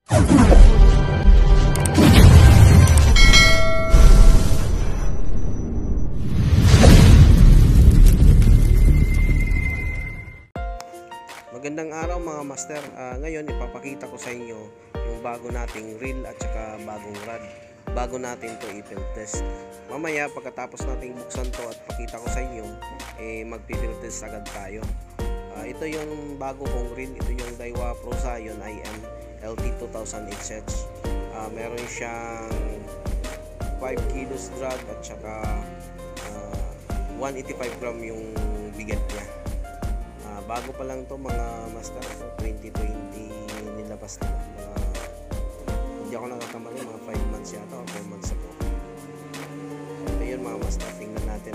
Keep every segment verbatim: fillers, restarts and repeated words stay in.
Magandang araw mga master. Uh, ngayon ipapakita ko sa inyo yung bago nating reel at saka bagong rod. Bago natin to i-field test. Mamaya pagkatapos nating buksan to at pakita ko sa inyo, eh, mag-field test agad tayo. Uh, ito yung bago kong reel. Ito yung Daiwa Pro Zion I M L T two thousand H H. Uh, meron siyang five kilos drag at saka uh, one eighty-five gram yung bigat niya. Bago pa lang to mga master, twenty twenty nilabas nila. Mga, hindi ako nakakamali, mga five months yata o four months ago. Ito yun mga master, tingnan natin.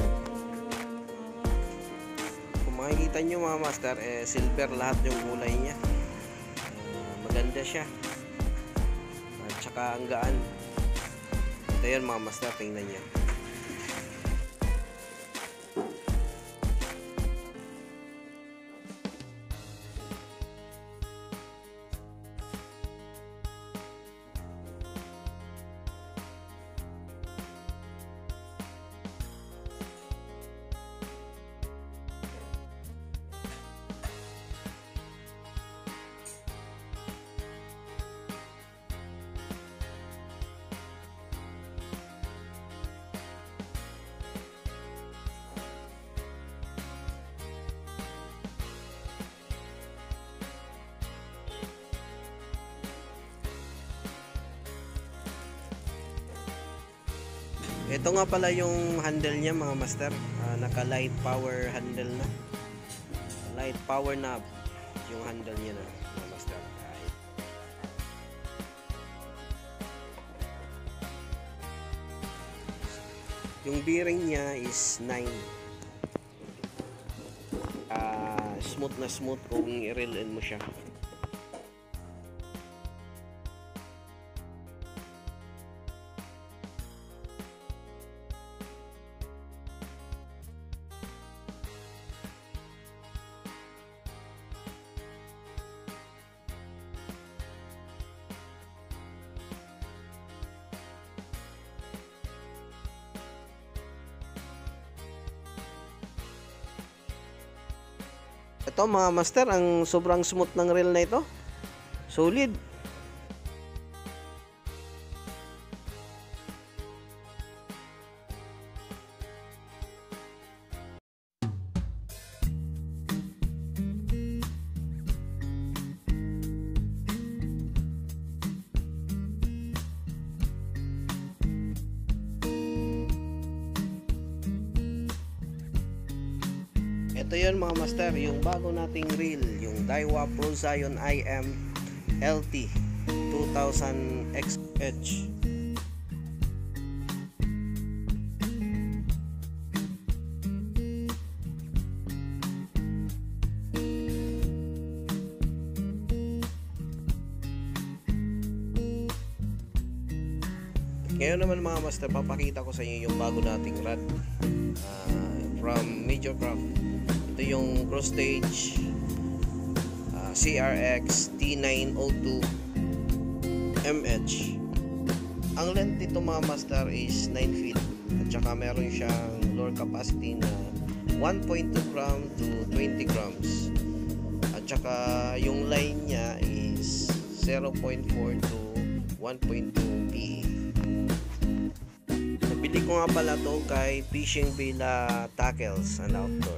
Kung makikita nyo mga master, eh, silver lahat yung kulay niya. Uh, maganda siya. At saka ang gaan. Ito yun mga master, tingnan nyo. Ito nga pala yung handle niya mga master, uh, naka light power handle na, light power knob yung handle niya na mga master. Yung bearing niya is nine. uh, smooth na smooth kung i-reel in mo siya. Ito mga master, ang sobrang smooth ng reel na ito. Solid. Ito yun mga master, yung bago nating reel, yung Daiwa Pro Zion I M L T two thousand H H. Ngayon naman mga master, papakita ko sa inyo yung bago nating rod uh, from Major Craft. Ito yung cross stage uh, C R X T nine oh two M H. Ang length nito mga master is nine feet at saka meron siyang lure capacity na one point two gram to twenty grams at saka yung line niya is zero point four to one point two P E. Nabili ko nga pala to kay Fishing Villa Tackles and Outdoor.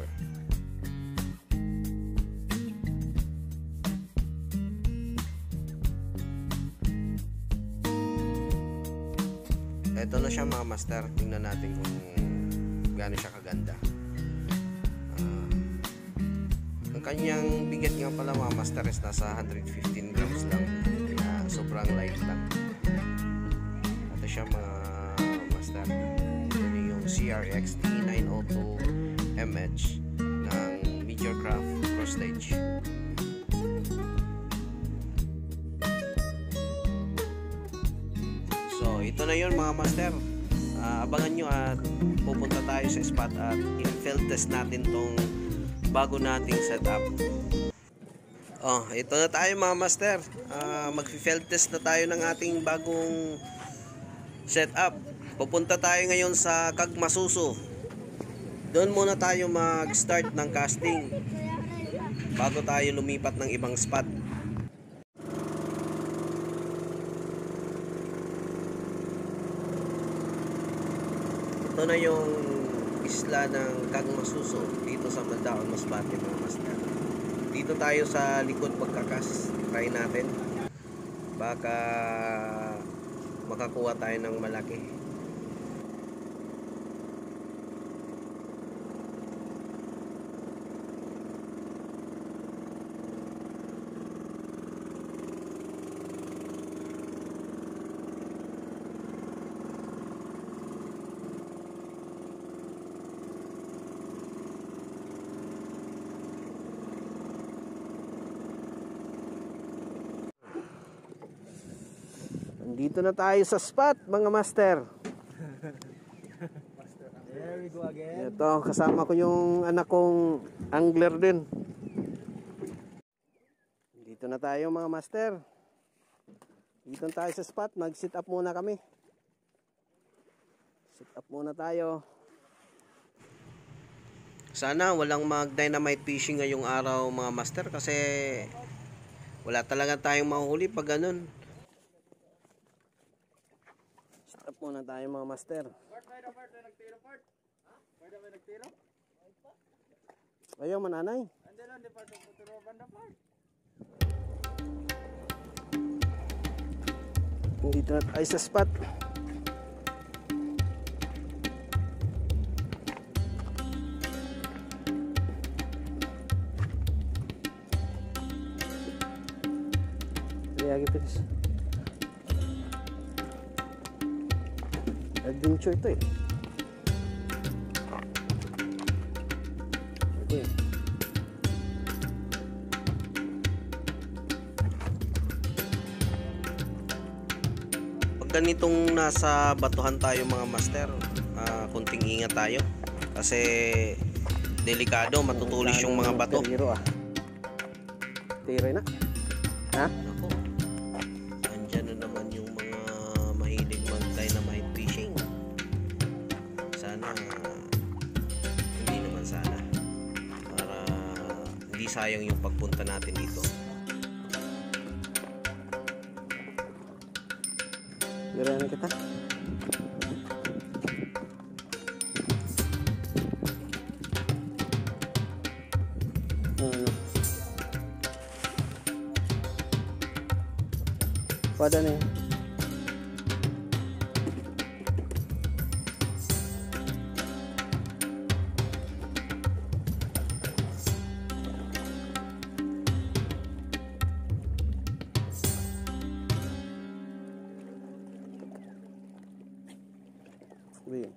Ito na siya mga master, tingnan natin kung gaano siya kaganda. Uh, ang kanyang bigat nga pala mga master is nasa one hundred fifteen grams lang, kaya sobrang light lang. Ito siya mga master, ito yung C R X T nine oh two M H ng Major Craft Cross Stage. So ito na yun mga master, uh, abangan nyo at pupunta tayo sa spot at i-field test natin tong bago nating setup. Oh, ito na tayo mga master. Ah, mag-field test na tayo ng ating bagong setup. Pupunta tayo ngayon sa Kagmasuso. Doon muna tayo mag-start ng casting bago tayo lumipat ng ibang spot. Ito na yung isla ng Kagmasuso dito sa Mandaon, Masbate mga master. Dito tayo sa likod pagkakas. Try natin. Baka makakuha tayo ng malaki. Dito na tayo sa spot mga master. There we go again. Ito, kasama ko yung anak kong angler din. Dito na tayo mga master. Dito na tayo sa spot. Mag-sit up muna kami. Sit up muna tayo. Sana walang mag-dynamite fishing ngayong araw mga master, kasi wala talaga tayong mahuhuli pag ganun. Stop muna tayo mga master. Ayaw mananay. Dito na tayo sa spot. Lagi ito. Adventure ito eh. Ito eh. Pag ganitong nasa batuhan tayo mga master, uh, kunting ingat tayo. Kasi delikado, matutulis yung mga bato. Tiro ah. Tiro na. Ha? Ako. Andyan na naman yung mga mahilig mag-dynamite fishing. Sana hindi naman sana, para hindi sayang yung pagpunta natin dito. Girahan kita. Ano? Pada na yun. Wait.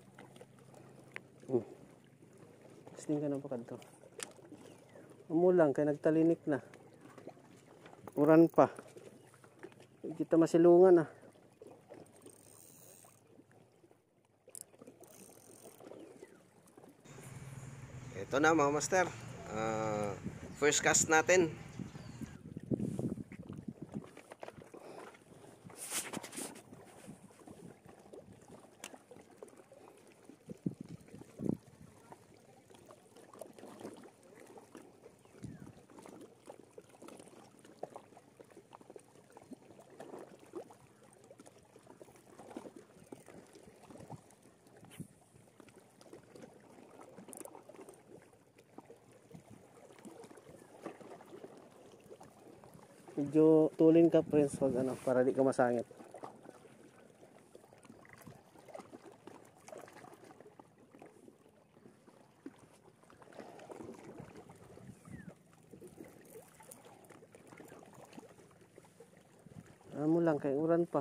Hmm. Kasing ka na pa kadto. Umulang kay nagtalinik na. Uran pa. Kita masilungan ah. Ito na mga master. Uh, first cast natin. Medyo tulin ka friends, wag ano, para di ka masangit. Amo lang kay uran pa.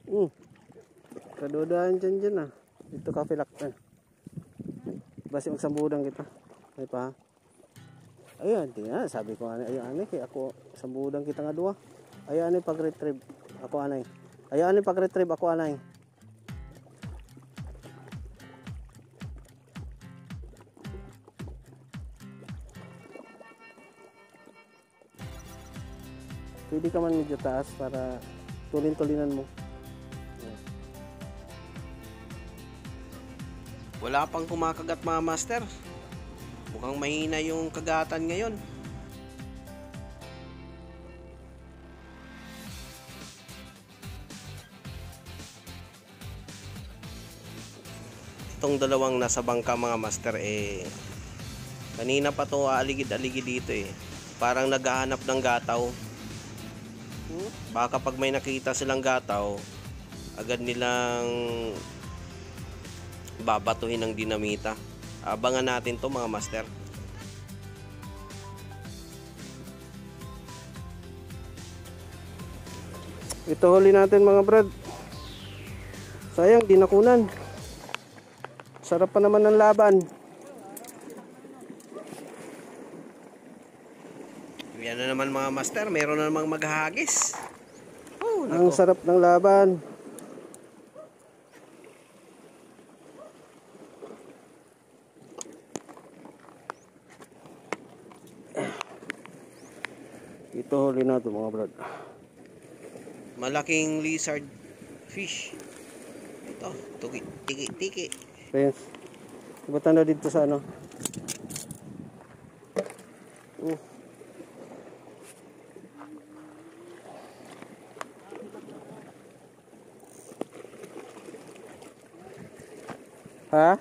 Hmm. Kadodaan dyan dyan ah. Dito ka filak. Eh. Basi magsambudang kita. Ay pa. Ayun, tingnan. Sabi ko anay. Ayun anay. Kaya ako sambudang kita nga dua. Ayun anay pag-retrieve. Ako anay. Ayun anay pag-retrieve. Ako anay. Pwede ka man medyo taas para tulin-tulinan mo. Wala pang kumakagat mga master. Mukhang mahina yung kagatan ngayon. Itong dalawang nasa bangka mga master eh kanina pa to aligid-aligid dito eh. Parang naghahanap ng gataw. Baka pag may nakita silang gataw, agad nilang babatuhin ng dinamita. Abangan natin to mga master. Ito huli natin mga brad. Sayang dinakunan. Sarap pa naman ng laban. Yan na naman mga master, meron na namang maghahagis. Oh, Ang sarap ng laban. Ito huli natin mga brad. Malaking lizard fish. Ito, tuki, tiki, tiki. Friends, ibatan na dito sa ano. Uh. Ha?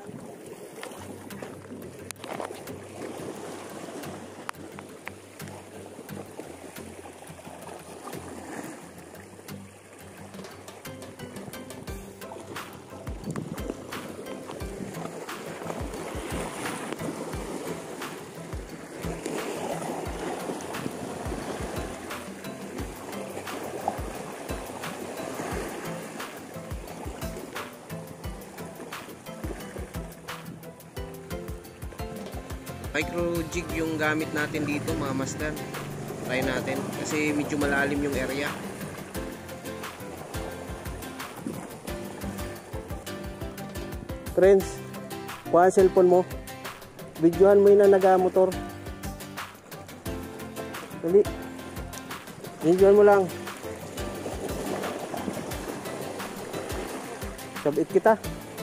Micro jig yung gamit natin dito mga master. Try natin kasi medyo malalim yung area. Friends, kuha ang cellphone mo. Videohan mo yun na nag-motor. Dali. Videohan mo lang. Sabit kita.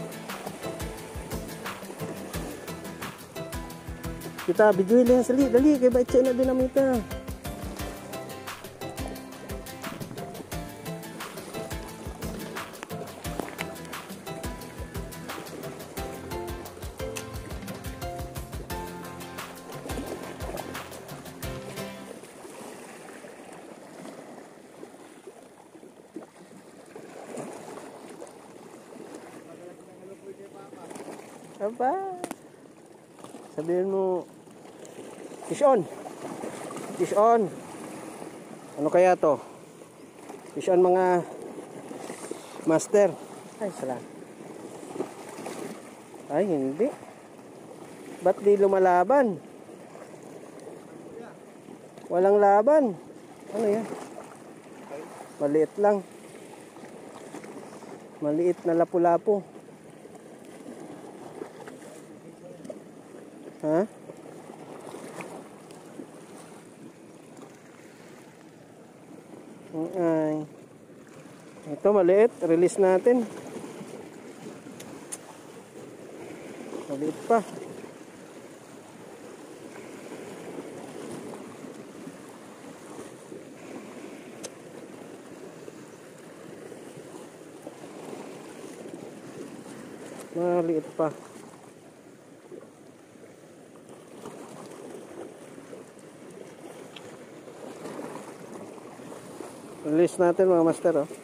Kita videoin lang sali. Dali, kaya ba i-check na dinamita. Apa? Sabihin mo, fish on. Fish on. Ano kaya to? Fish on mga master. Ay, sala. Ay, hindi. Ba't di lumalaban? Walang laban. Ano yan? Maliit lang. Maliit na lapu-lapu. Ha? Ay. Ito maliit, release natin. Maliit pa. Maliit pa. Release natin mga master, oh.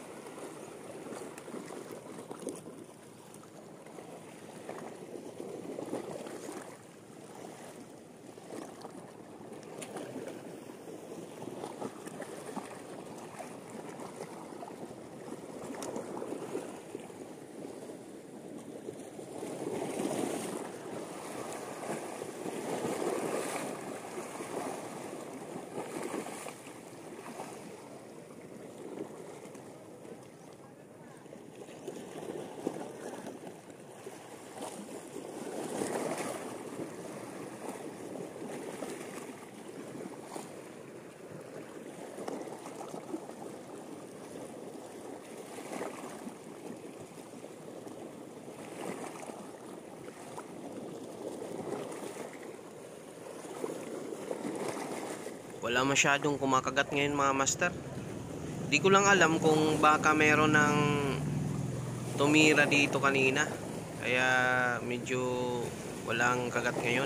Wala masyadong kumakagat ngayon mga master. Di ko lang alam kung baka meron ng tumira dito kanina. Kaya medyo walang kagat ngayon.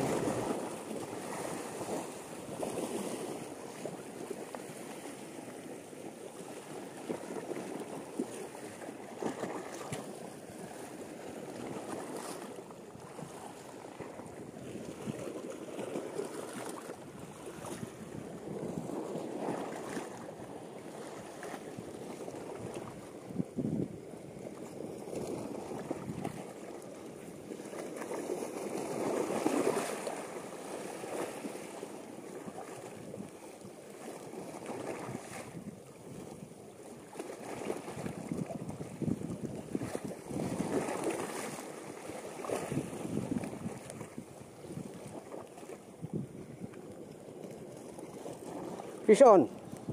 Fish on.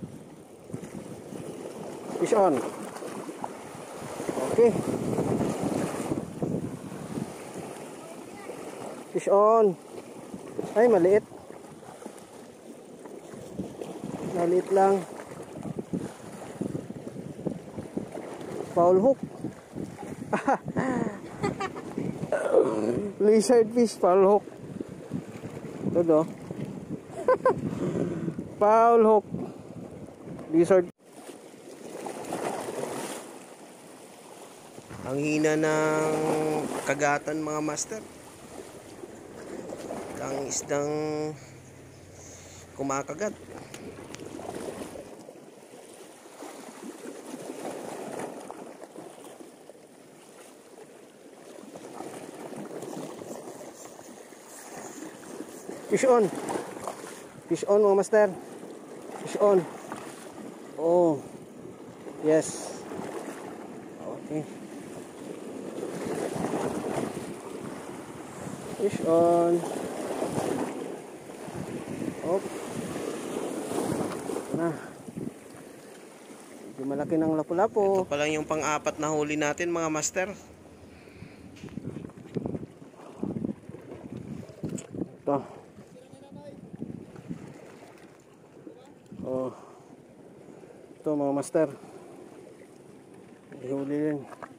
Fish on. Okay. Fish on. Ay, maliit. Maliit lang. Foul hook. Lizard fish, foul hook. Todo. Foul hook. Lizard. Ang hina ng kagatan mga master. Ang isdang kumakagat. Fish on. Fish on mga master. Fish on. Oh. Yes. Okay. Fish on. Oh. Na. Medyo malaki ng lapu-lapu. Ito pa lang yung pang-apat na huli natin mga master. Ito. Oh. Ito mga master. Huli rin.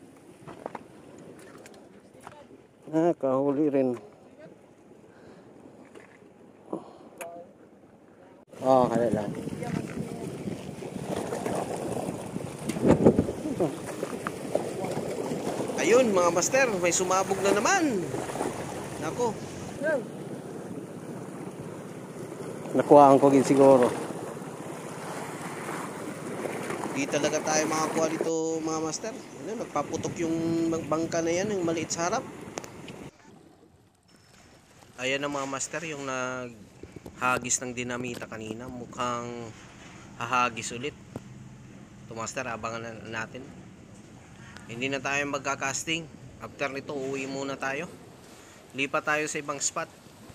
Ah, kahuli rin. Oh, kaya lang. Ayun mga master, may sumabog na naman. Nako. Nakuhaan ko gin siguro. Di talaga tayo makakuha dito mga master. Ano, nagpaputok yung bangka na yan, yung maliit sa harap. Ayan na mga master, yung naghagis ng dinamita kanina. Mukhang hahagis ulit. Ito master, abangan na natin. Hindi na tayo magka-casting. After nito, uwi muna tayo. Lipat tayo sa ibang spot.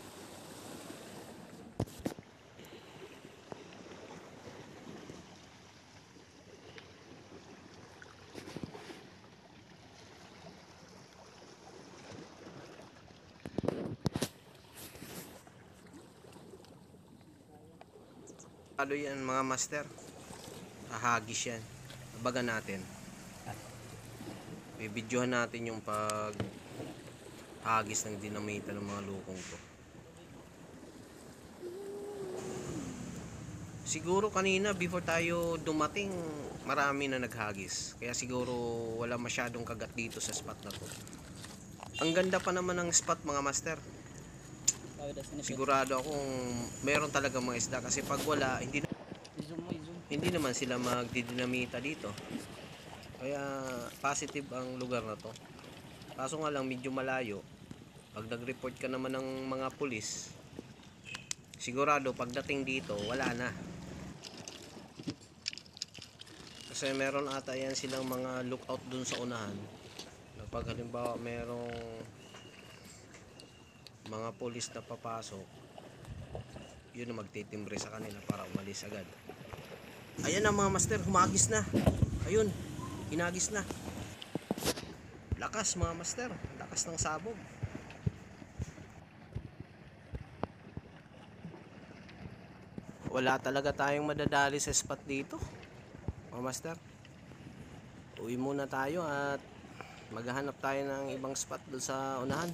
Ano yan mga master? Hahagis yan. Abagan natin. Bibidyohan natin yung pag hagis ng dinamita ng mga lukong to. Siguro kanina before tayo dumating, marami na naghagis. Kaya siguro wala masyadong kagat dito sa spot na to. Ang ganda pa naman ng spot mga master. Sigurado akong meron talaga mga isda kasi pag wala, hindi na, hindi naman sila magdidinamita dito. Kaya positive ang lugar na to. Kaso nga lang medyo malayo. Pag nag-report ka naman ng mga pulis, sigurado pagdating dito wala na. Kasi meron ata yan silang mga lookout dun sa unahan. Pag halimbawa merong mga pulis na papasok, yun na magtitimbre sa kanila para umalis agad. Ayan na mga master, humagis na. Ayun, hinagis na. Lakas mga master, lakas ng sabog. Wala talaga tayong madadali sa spot dito, mga master. Uwi muna tayo at maghahanap tayo ng ibang spot doon sa unahan.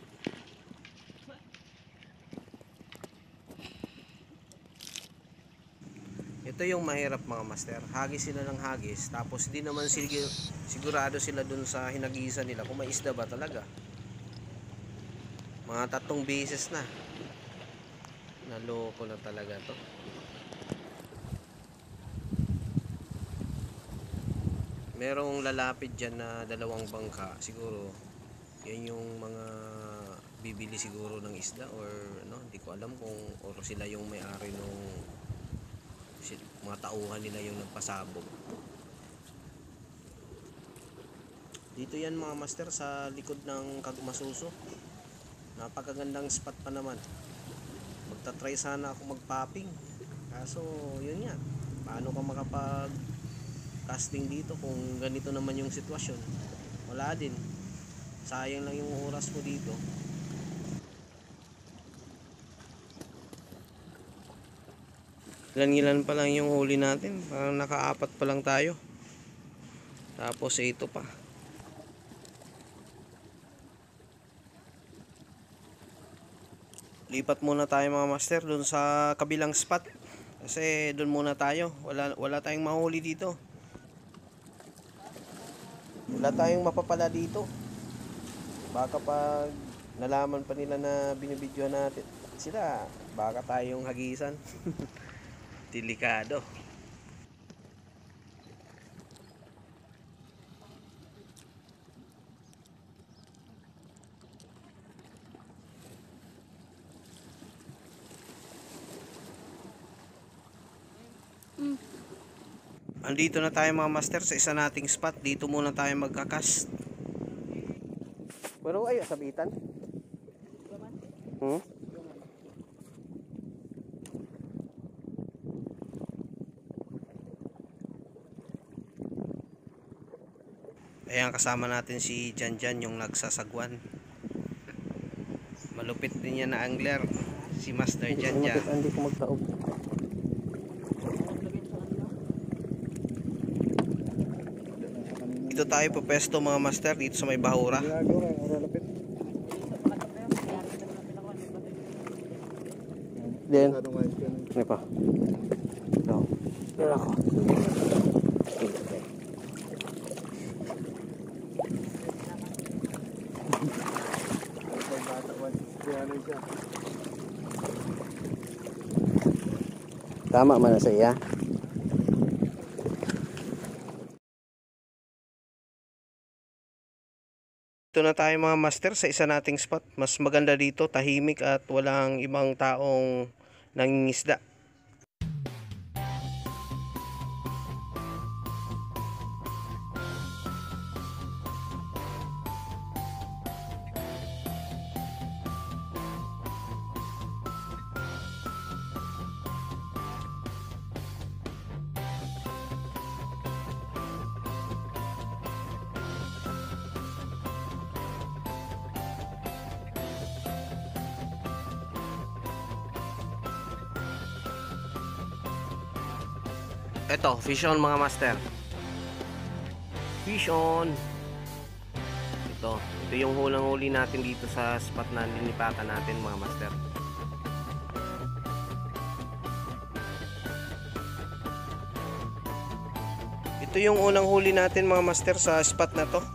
Ito yung mahirap mga master. Hagis sila ng hagis, tapos di naman sig- sigurado sila dun sa hinagisan nila kung may isda ba talaga. Mga tatlong beses na. Naloko na talaga to. Merong lalapit dyan na dalawang bangka. Siguro yan yung mga bibili siguro ng isda, or ano, hindi ko alam kung or sila yung may-ari nung mga tauhan nila yung nagpasabog. Dito yan mga master, sa likod ng Kagmasuso. Napakagandang spot pa naman. Magta-try sana ako mag-popping, kaso yun nga, paano ka makapag casting dito kung ganito naman yung sitwasyon? Wala din, sayang lang yung oras mo dito. Ilan-ilan pa lang yung huli natin, parang nakaapat pa lang tayo, tapos ito pa. Lipat muna tayo mga master dun sa kabilang spot, kasi dun muna tayo, wala, wala tayong mahuli dito, wala tayong mapapala dito. Baka pag nalaman pa nila na binibidyo natin sila, baka tayong hagisan. Delikado. Mm. Andito na tayo mga master sa isa nating spot. Dito muna tayo magkakast. Pero ay sabitan. Hmm? Ayan, kasama natin si Jan Jan, yung nagsasagwan. Malupit din yan na angler, si Master Jan Jan. Hindi ko magtaob. Dito tayo pupesto mga master, dito sa may bahura. Then, ano pa? Ito. Pero ako. Tama man na sa iya. Ito na tayo mga master sa isa nating spot. Mas maganda dito, tahimik at walang ibang taong nangingisda. Ito, fish on mga master. Fish on. Ito, ito yung hulang huli natin dito sa spot na linipatan natin mga master. Ito yung unang huli natin mga master sa spot na to.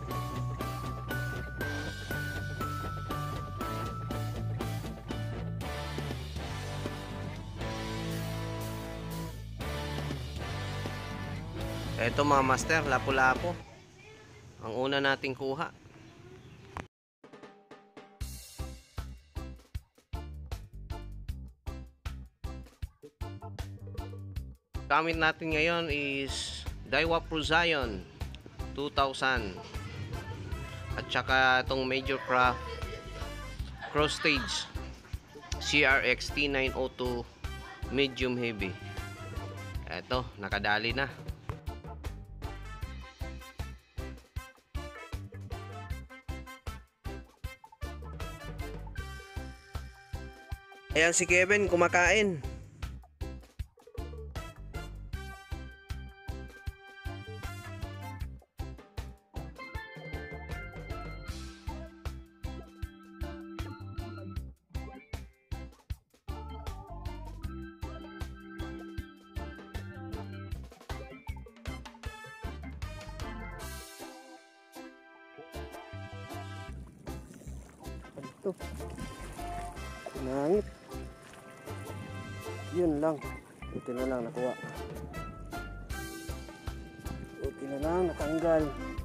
Ito mga master, lapu-lapu ang una nating kuha. Gamit natin ngayon is Daiwa Pro Zion two thousand at saka itong Major Craft Cross Stage C R X T nine oh two medium heavy. Ito, nakadali na. Ayan si Kevin kumakain. dito. Nangit. Yun lang. Buti na lang nakuha. Buti na lang natanggal.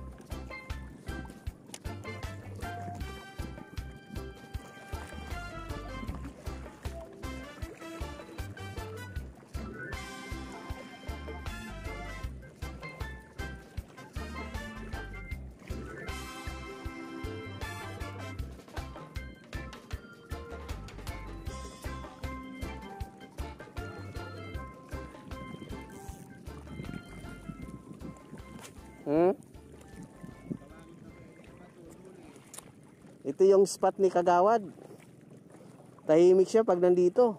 Hmm? Ito yung spot ni Kagawad. Tahimik siya pag nandito.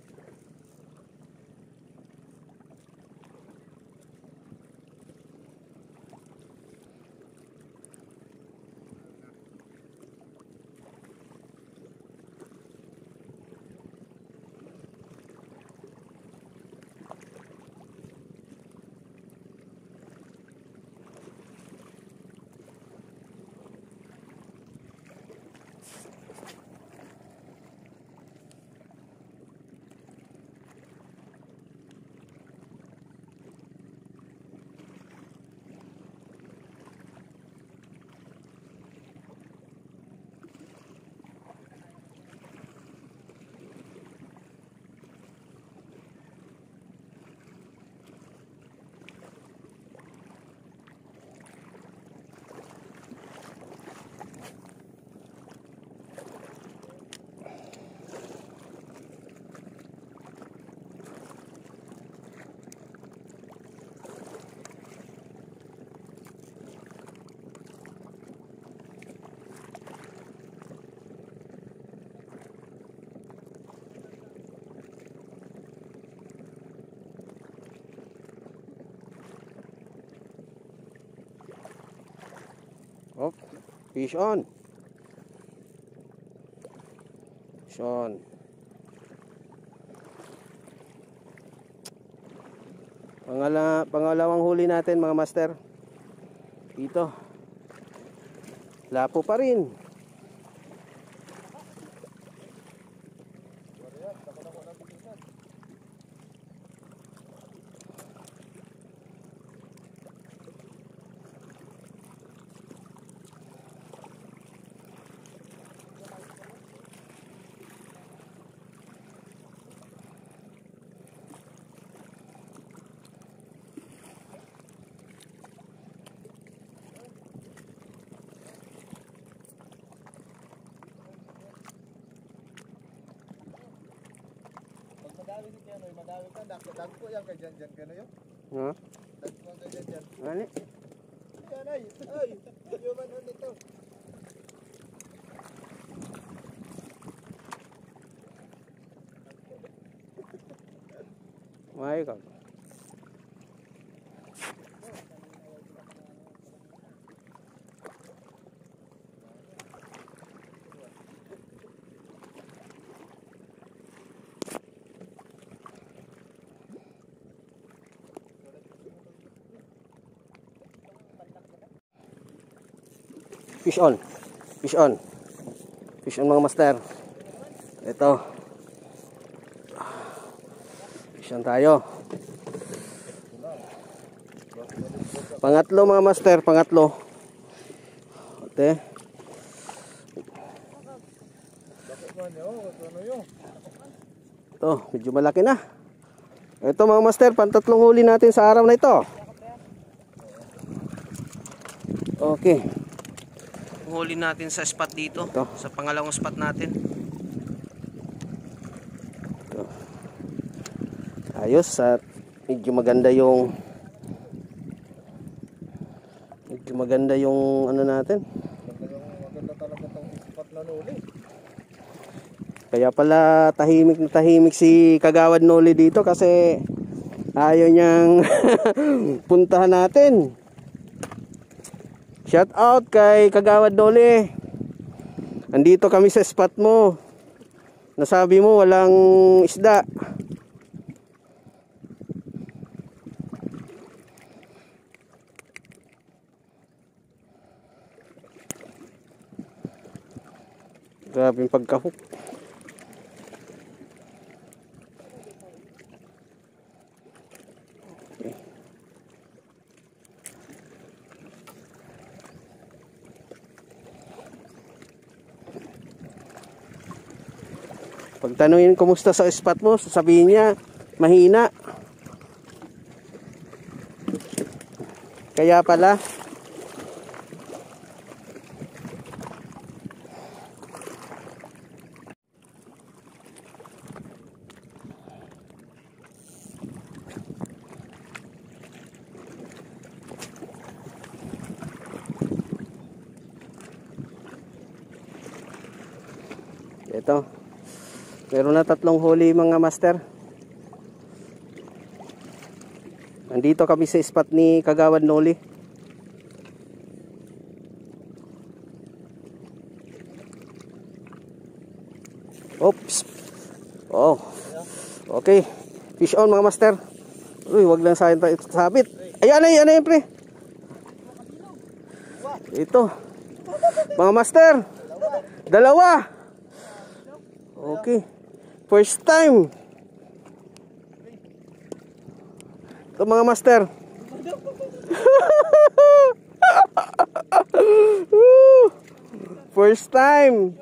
Oh, fish on. Fish on. Pangala, pangalawang huli natin mga master. Dito. Lapo pa rin. Madawi ni Keno, madawi ka, dagko yan kay Jan Jan Keno yun. Ha? Dagko kay Jan Jan. Ano? Yan ay, ay, yung man nito. May ka. Fish on. Fish on. Fish on mga master. Ito. Fish on tayo. Pangatlo mga master, pangatlo. Ote. Ito, medyo malaki na. Ito mga master, pantatlong huli natin sa araw na ito. Okay. Huli natin sa spot dito. Ito. Sa pangalawang spot natin. Ito. Ayos at medyo maganda yung medyo maganda yung ano natin. Maganda talaga itong spot na nuli. Kaya pala tahimik na tahimik si Kagawad Noli dito kasi ayaw niyang puntahan natin. Shout out kay Kagawad Noli. Andito kami sa spot mo. Nasabi mo walang isda. Grabe yung pagka-hook. Okay. Pag tanungin kumusta sa spot mo, sasabihin niya mahina. Kaya pala ito. Meron na tatlong huli mga master. Nandito kami sa spot ni Kagawad Noli. Oops. Oh. Okay. Fish on mga master. Uy, wag lang sa akin tayo sabit. Ayan na, ayan na yun pre. Ito. Mga master. Dalawa. Okay. First time. Ito mga master. First time.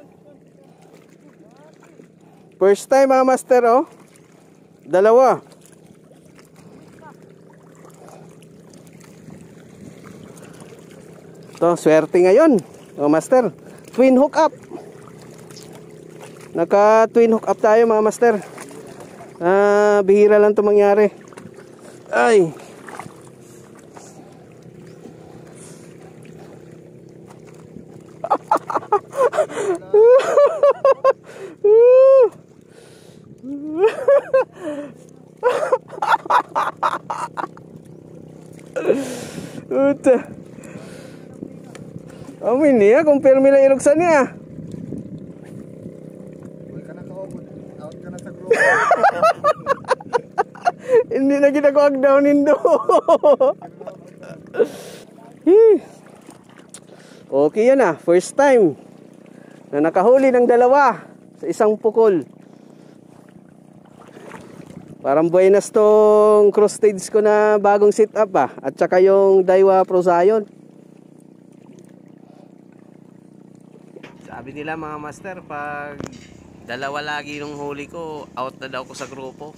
First time mga master oh. Dalawa. Ito, swerte ngayon mga master. Twin hook up. Naka twin hook up tayo mga master. Ah, bihira lang ito mangyari. Ay. Uta. Amin niya kung permi lang iruksan niya. Huwag ka na ka-open. Out ka na sa group. Hindi na kita ko agdownin do. Okay yan ah. First time na nakahuli ng dalawa sa isang pukol. Parang buenas tong cross stage ko na bagong sit up ah. At saka yung Daiwa Pro Zion. Sabi nila mga master, pag dalawa lagi nung huli ko, out na daw ko sa grupo.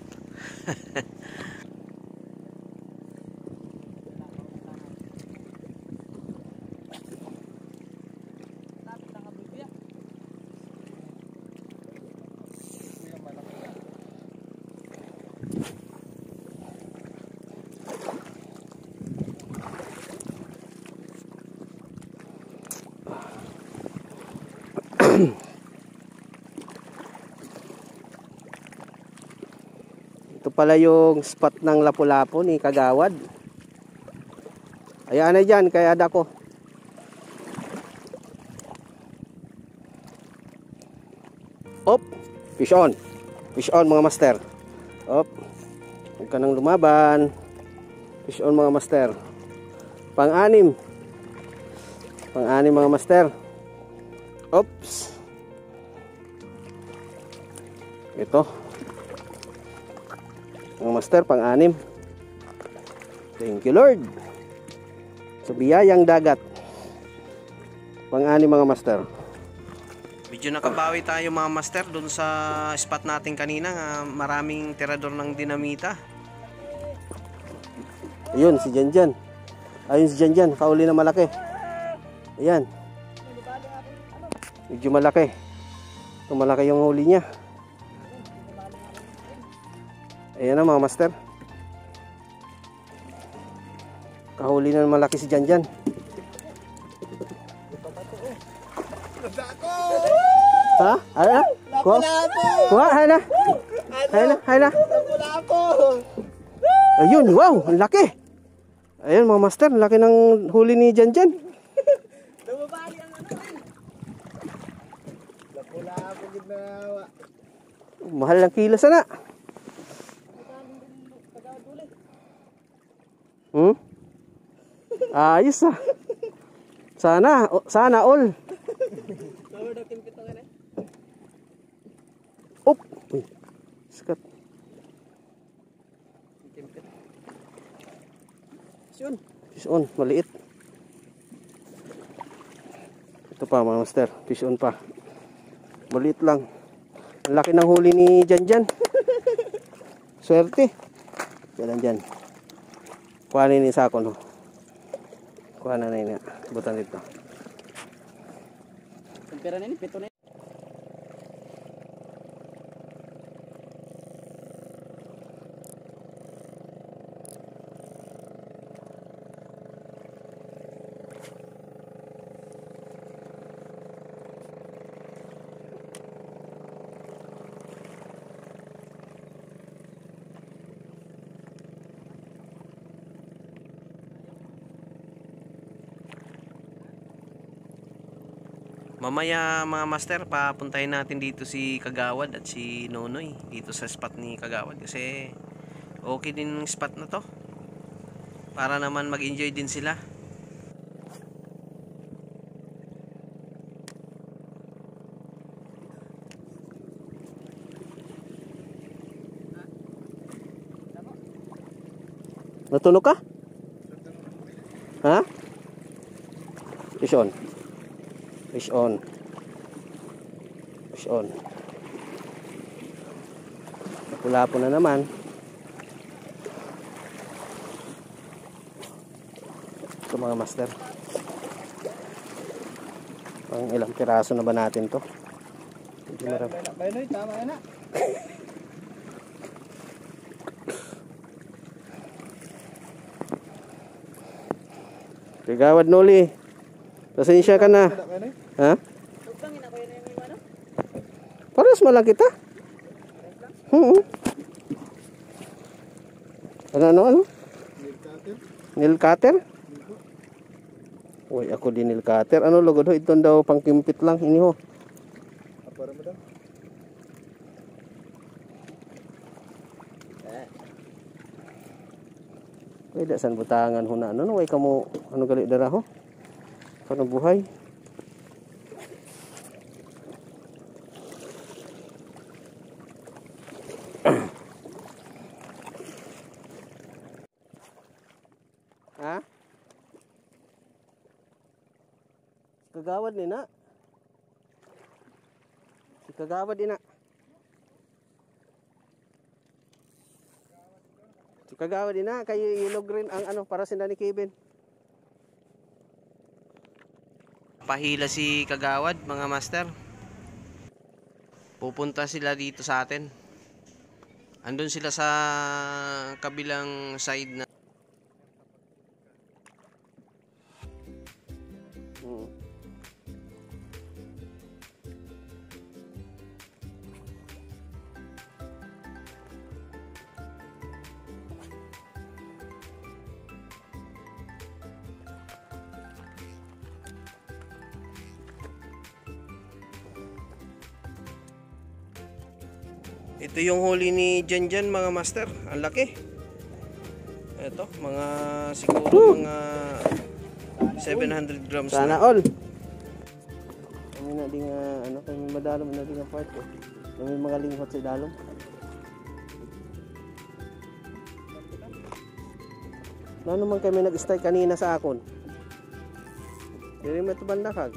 Ito pala yung spot ng lapu-lapu ni Kagawad. Ayan na dyan, kaya ada ko. Op, fish on. Fish on mga master. Op, huwag ka nang lumaban. Fish on mga master. Pang-anim. Pang-anim mga master. Oops. Ito. Mga master, pang-anim. Thank you Lord. Sa biyayang dagat. Pang-anim mga master. Medyo nakabawi tayo mga master dun sa spot natin kanina. Uh, maraming tirador ng dinamita. Ayun, si Janjan. Ayun si Janjan, kauli na malaki. Ayan. Medyo malaki. Ito malaki yung huli niya. Ayan na mga master. Kahuli na malaki si Janjan. Ha? Ano na? Kuha? Kuha? Hay na? Hay na? Hay na? Ayun, wow! Ang laki! Ayan mga master, ang laki ng huli ni Janjan. Mahal ng kilo sana. Hmm? Ayos ah. Sana, sana all. Fish on, maliit. Ito pa mga master, fish on pa. Maliit lang. Ang laki ng huli ni Janjan. Swerte. Yan dyan. Kuhanin ni Sako, no? Kuhanin na yun. Butan dito. Ang pera na yun, pito na yun. Mamaya mga master, papuntahin natin dito si Kagawad at si Nonoy dito sa spot ni Kagawad kasi okay din yung spot na to para naman mag-enjoy din sila. Natulog ka? Ha? Fish on. Fish on. Fish on. Pula po na naman. Ito mga master. Pang ilang piraso na ba natin to? Hindi marami. Baynoy, tama yan na. Kagawad Noli. Pasensya ka na. Ha? Paras malaki ta. Hmm. Ano ano ano? Nail cutter? Uy, ako din nail cutter. Ano logo do? Ito daw pangkimpit lang ini ho. Apa mo daw? Pwede san butangan ho na. Ano way kamo ano gali dara ho? Paano buhay? Ha? Kagawad ni na. Si Kagawad ni na. Si Kagawad ni na kay ilog rin ang ano para sinda ni Kevin. Pahila si Kagawad mga master. Pupunta sila dito sa atin. Andun sila sa kabilang side na. Hmm. Ito yung huli ni Janjan mga master. Ang laki. Ito, mga siguro mga seven hundred grams Sana na. all. Kami na di nga ano kami madalom na di nga part ko. Kami mga linghot sa dalom. Ano naman kami nag-strike kanina sa akon. Diri mo ito bandakag.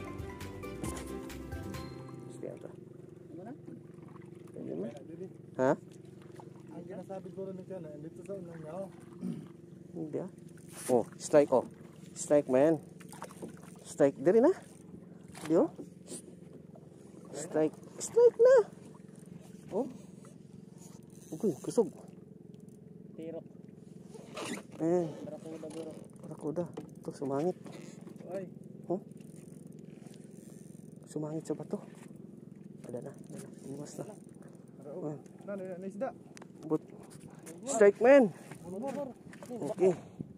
Ha? Ang ginasabi ko rin niya na dito sa unang niya. Hindi ah. Oh, strike oh. Strike man. Strike diri na. Di oh. Strike. Strike na. Oh. Okay, kusog. Tiro. Eh, Barakuda bro. barakuda. Ito, sumangit. Ay, Oh. Sumangit sa bato. Ada na. Ada na. Iwas na. Oh. nano yan isda. But, strike man. Okay.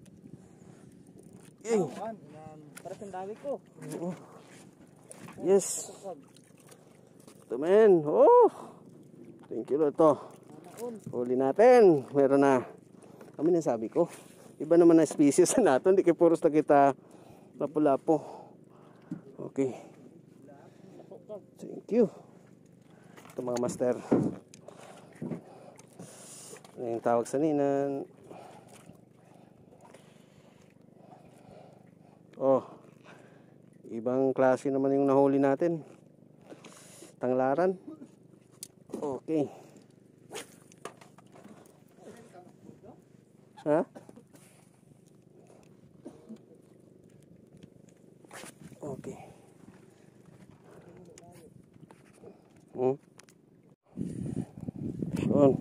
Yay. Para sa dami ko. Oo. Yes. Ito man. Oh. Thank you Lord to. Huli natin. Meron na. Kami na sabi ko. Iba naman na species na nato. Hindi kayo puros na kita lapo-lapo. Okay. Thank you. Ito mga master. Ano yung tawag sa ninan? Oh, ibang klase naman yung nahuli natin. Tanglaran. Okay. Ha? Okay. Hmm. On.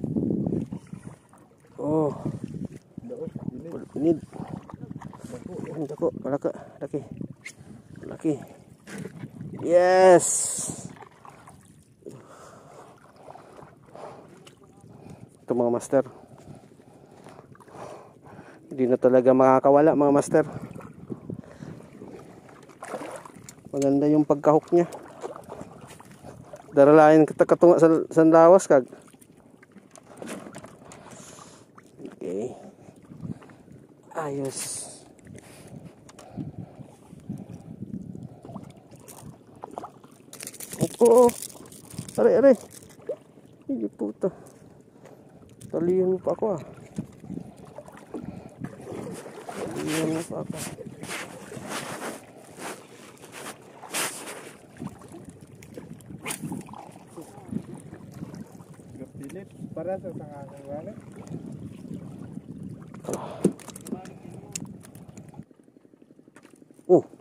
Oh. Pinid. Ang dako, malaka, laki. Laki. Yes. Ito mga master. Hindi na talaga makakawala mga master. Maganda yung pagkahok niya. Daralayan kita katunga sa sanlawas kag. Okay. Ayos. Oo. Aray, aray. Hindi puta. Talihan mo pa ako ah. Talihan mo pa ako. Pilit para sa tangang wala. Oh.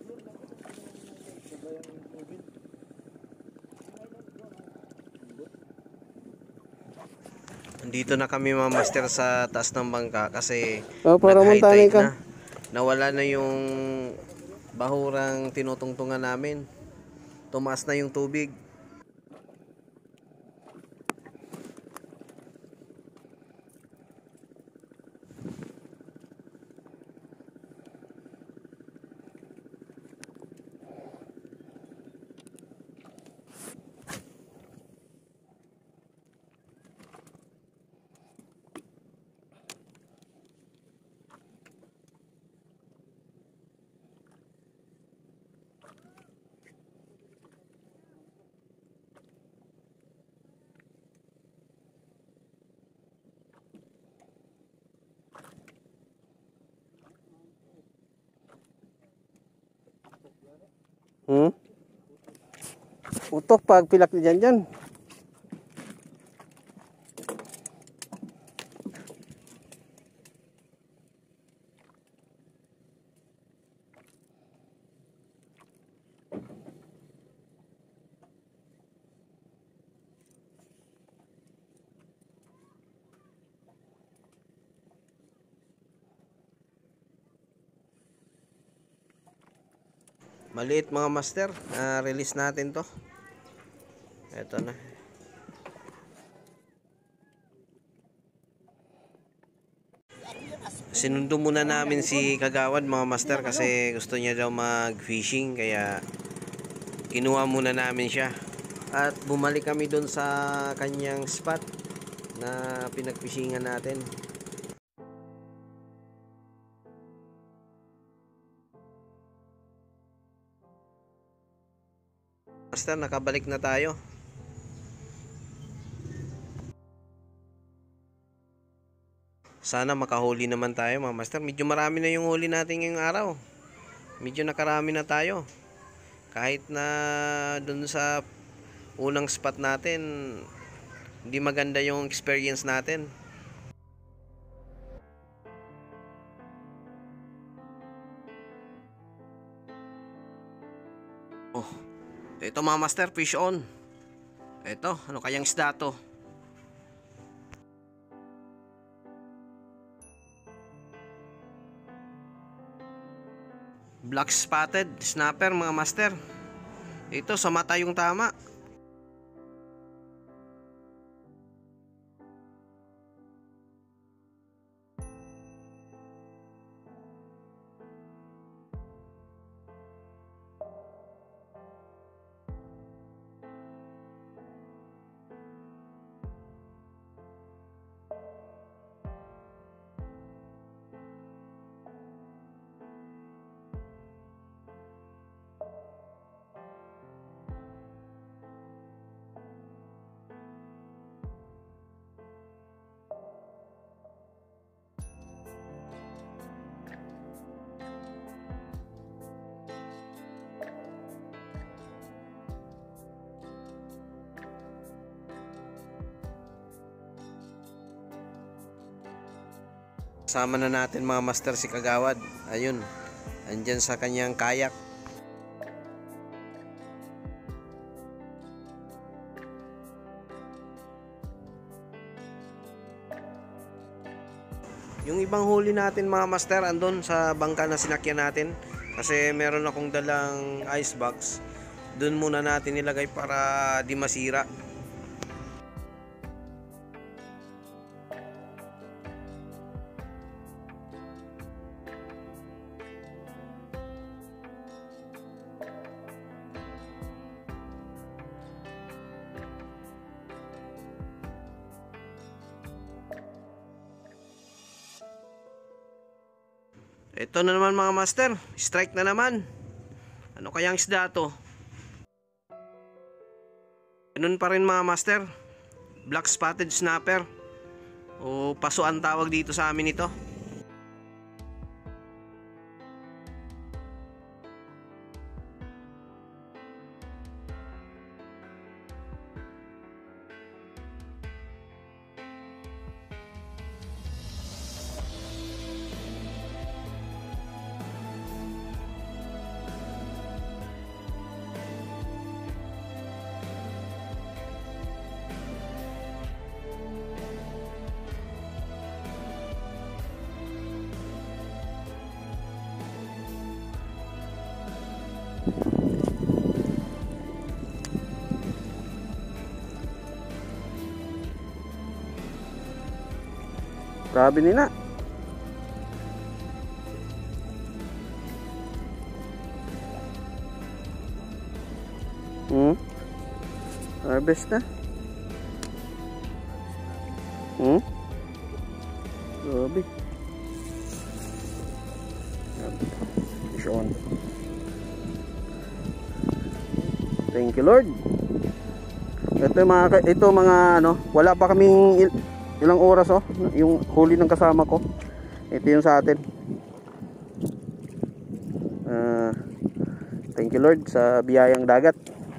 Andito na kami mga master sa taas ng bangka kasi Oh, para nag-high montanin tide ka. na. Nawala na yung bahurang tinutungtungan namin. Tumaas na yung tubig. Hmm? Utok pag pilak ni dyan dyan. Maliit mga master, na release natin to. Eto na. Sinundo muna namin si Kagawad mga master kasi gusto niya daw mag fishing kaya kinuha muna namin siya. At bumalik kami doon sa kanyang spot na pinagfishingan natin. Master, nakabalik na tayo. Sana makahuli naman tayo mga master. Medyo marami na yung huli natin ngayong araw. Medyo nakarami na tayo. Kahit na dun sa unang spot natin, hindi maganda yung experience natin. Oh, ito mga master, fish on. Ito, ano kayang isda to? Black spotted snapper mga master. Ito sa mata yung tama. Sama na natin mga master si Kagawad. Ayun, andyan sa kanyang kayak. Yung ibang huli natin mga master andun sa bangka na sinakyan natin. Kasi meron akong dalang ice box. Doon muna natin nilagay para di masira. Ito na naman mga master, strike na naman. Ano kayang isda to? Ganun pa rin mga master, black spotted snapper o paso ang tawag dito sa amin ito. Grabe nila. Hmm? Harvest na. Hmm? Grabe. Fish on. Thank you Lord. Ito mga ito mga ano, wala pa kaming il ilang oras oh, yung huli ng kasama ko. Ito yung sa atin. Uh, thank you Lord sa biyayang dagat.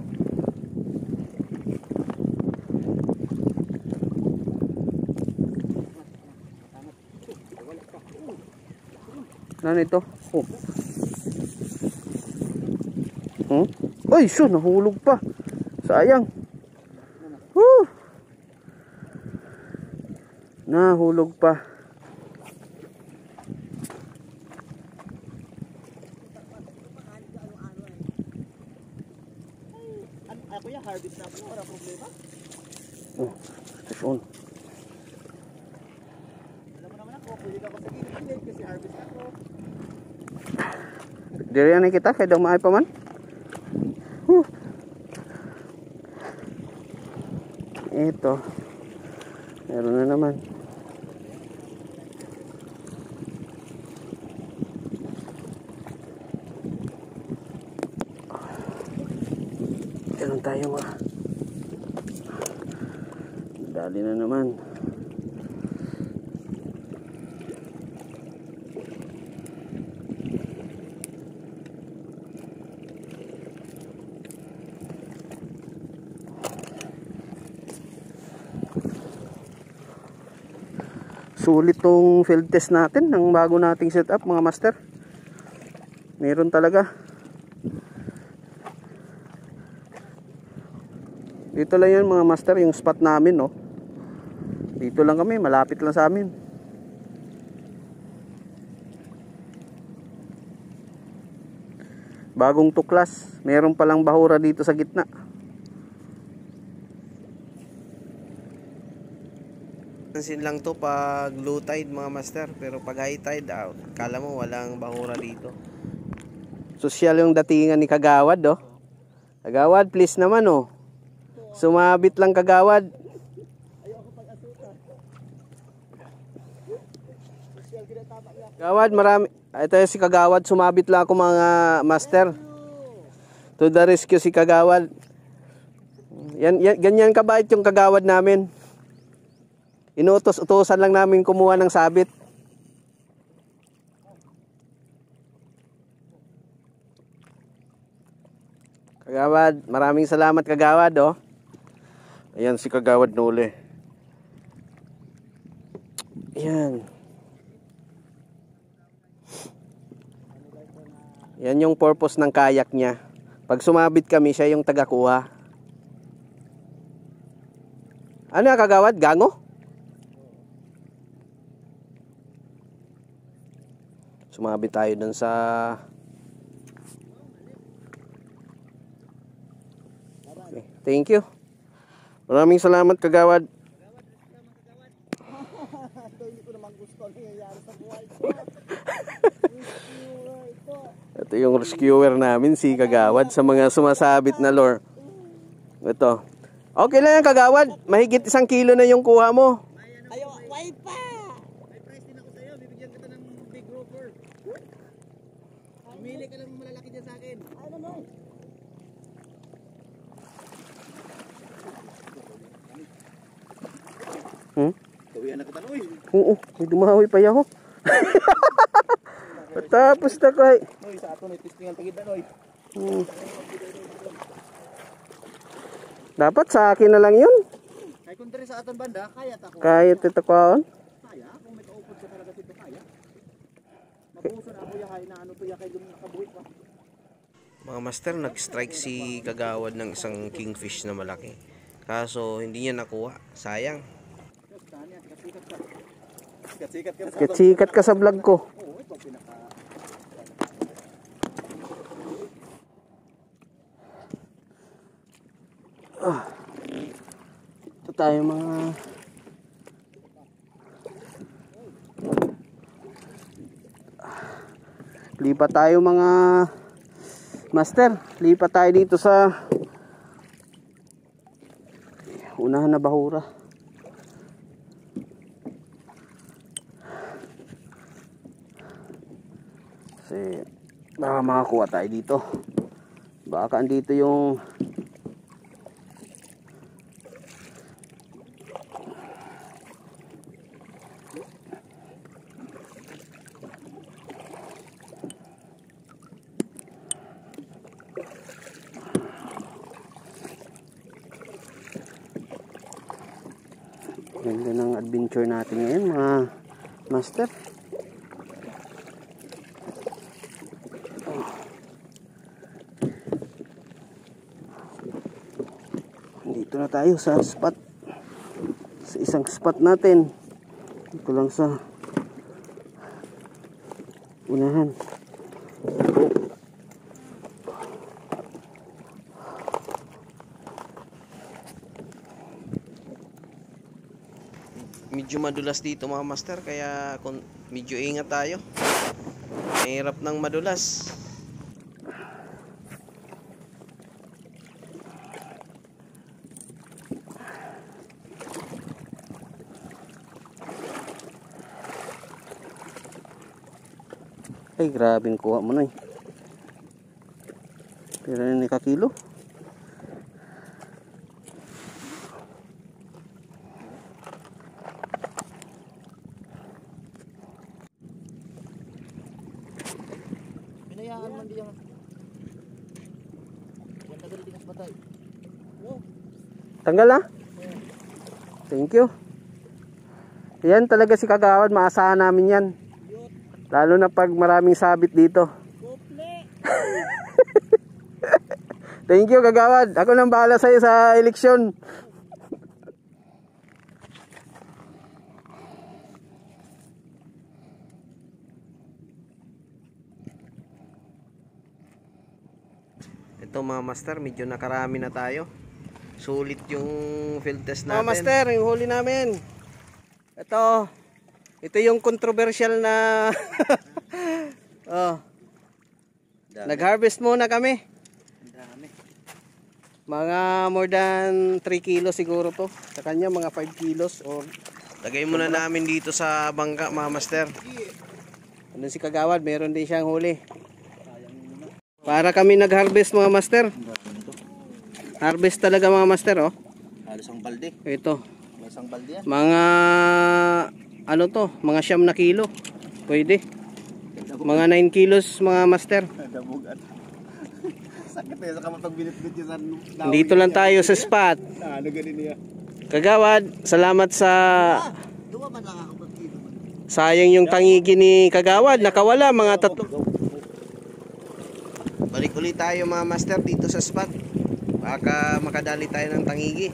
Ano ito? Oh. Hmm? Ay, so nahulog pa. Sayang. Woo! Nahulog pa. Ako yung harvest na po, wala problema. Oh, fish on. Alam mo naman ako, pwede ka pa sa gilid kasi harvest na ako. Diri na kita kay daw maay pa man. Huh. Ito. Meron na naman. Meron tayo mga. Dali na naman. Sulit tong field test natin ng bago nating setup mga master. Meron talaga. Dito lang yan mga master, yung spot namin no. Dito lang kami, malapit lang sa amin. Bagong tuklas, meron palang bahura dito sa gitna. Pansin lang to pag low tide mga master, pero pag high tide out, kala mo walang bahura dito. Sosyal yung datingan ni Kagawad oh. Kagawad please naman oh. Sumabit lang Kagawad. Kagawad marami. Ito yung si Kagawad, sumabit lang ako mga master. To the rescue si Kagawad. Yan, yan ganyan kabait yung Kagawad namin. Inuutos-utosan lang namin kumuha ng sabit. Kagawad, maraming salamat Kagawad oh. Ayan si Kagawad nuli. Ayan. Yan yung purpose ng kayak niya. Pag sumabit kami, siya yung tagakuha. Ano yung kagawad? Gango? Sumabit tayo dun sa... Okay, thank you. Maraming salamat, kagawad. Hindi ko naman gusto ang nangyayari sa buhay ko. Ito yung rescuer namin, si Kagawad, sa mga sumasabit na lure. Ito. Okay lang yan, Kagawad. Mahigit isang kilo na yung kuha mo. Ayo, wait pa! May price din ako sa'yo. Bibigyan kita ng big grouper. Pumili ka lang malalaki dyan sa akin. Ano mo? Hmm? Tawian na kita, Noy. Oo, may dumawi pa yaho. Tapos na kay. Noy, sa ato, may testingan pagid na, Noy. Hmm. Dapat sa akin na lang yun. Kaya kung diri sa aton banda, kaya ta ko. Kahit ito kaon. Kaya, kung may kaupod ka talaga dito, kaya. Mabuso na ako yahay na ano to yakay yung nakabuhit pa. Mga master, nag-strike si Kagawad ng isang kingfish na malaki. Kaso hindi niya nakuha. Sayang. Sikat-sikat ka. Sikat-sikat ka sa aton. Sikat ka sa vlog ko. Oo, ito ang pinaka... Ah. Ito tayo mga... Lipat tayo mga master. Lipat tayo dito sa unahan na bahura. Kasi baka makakuha tayo dito. Baka andito yung ganda ng adventure natin ngayon mga master. Dito na tayo sa spot, sa isang spot natin. Dito lang sa unahan. Medyo madulas dito mga master, kaya kung medyo ingat tayo. Mahirap ng madulas. Ay, grabing kuha mo na eh. Pero na ni kakilo. Pinayaan man diyan. Yan tagal dinas batay. Tanggal na? Thank you. Yan talaga si Kagawad, maasahan namin yan. Lalo na pag maraming sabit dito. Thank you, Kagawad. Ako nang bahala sa'yo sa eleksyon. Ito mga master, medyo nakarami na tayo. Sulit yung field test natin. Mga master, yung huli namin. Ito. Ito yung controversial na oh. Nag-harvest muna kami. Dami. Mga more than three kilos siguro to. Sa kanya mga five kilos or Lagay muna namin dito sa bangka mga master. ano si Kagawad, meron din siyang huli. Para kami nag-harvest mga master. Harvest talaga mga master oh. Halos ang balde. Ito. May isang balde yan. Mga ano to, mga siyam na kilo. Pwede. Mga nine kilos mga master. Dabugan. Sakit eh sa kamot pag binit-bit yung sa Dito lang tayo sa spot. ano ganin niya. Kagawad, salamat sa Duwa man lang ako pagkito. sayang yung tangigi ni Kagawad. Nakawala mga tatlo. Balik ulit tayo mga master dito sa spot. Baka makadali tayo ng tangigi.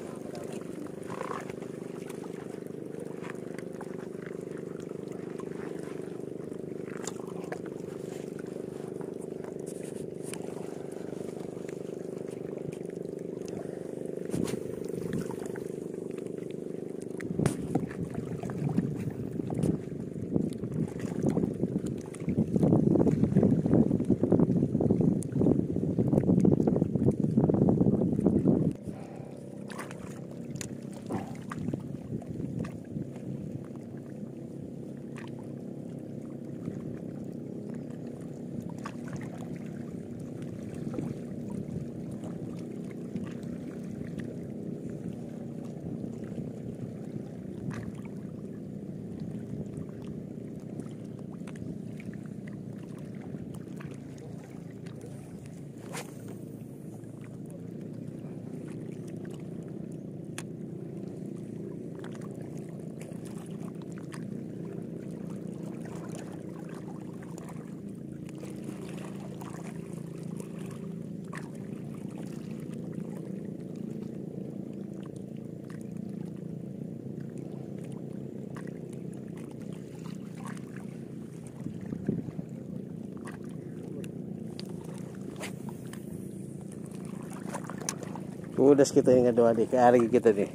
Udas kita yang kedua di hari kita nih.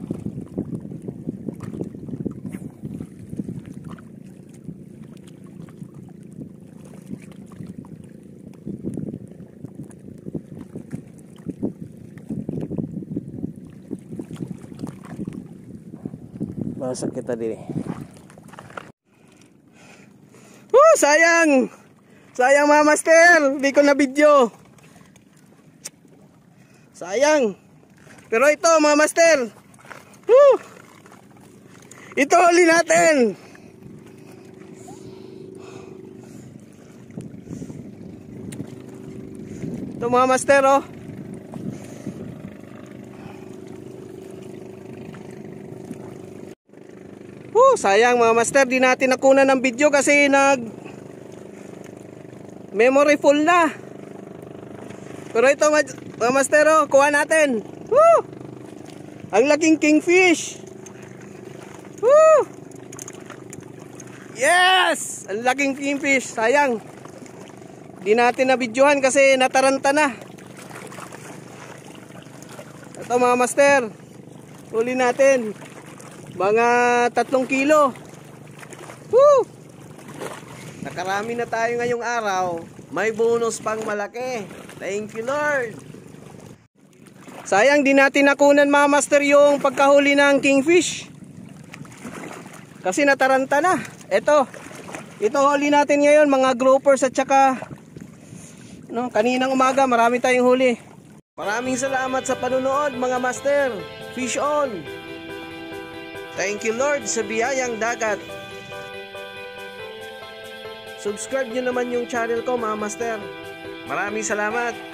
Masak kita di. Uh, sayang. Sayang mga master, di ko na video. Sayang. Pero ito mga master. Woo! Ito huli natin. Ito mga master oh. Woo, sayang mga master, di natin nakunan ng video kasi nag memory full na. Pero ito mga master oh, kuha natin. Woo! Ang laking kingfish. Woo! Yes! Ang laking kingfish. Sayang. Di natin na-videohan kasi nataranta na. Ito mga master, huli natin. Mga tatlong kilo. Woo! Nakarami na tayo ngayong araw. May bonus pang malaki. Thank you Lord. Sayang di natin nakunan mga master yung pagkahuli ng kingfish. Kasi nataranta na. Ito. Ito huli natin ngayon mga groupers at saka no, kaninang umaga marami tayong huli. Maraming salamat sa panunood mga master. Fish on. Thank you Lord sa biyayang dagat. Subscribe nyo naman yung channel ko mga master. Maraming salamat.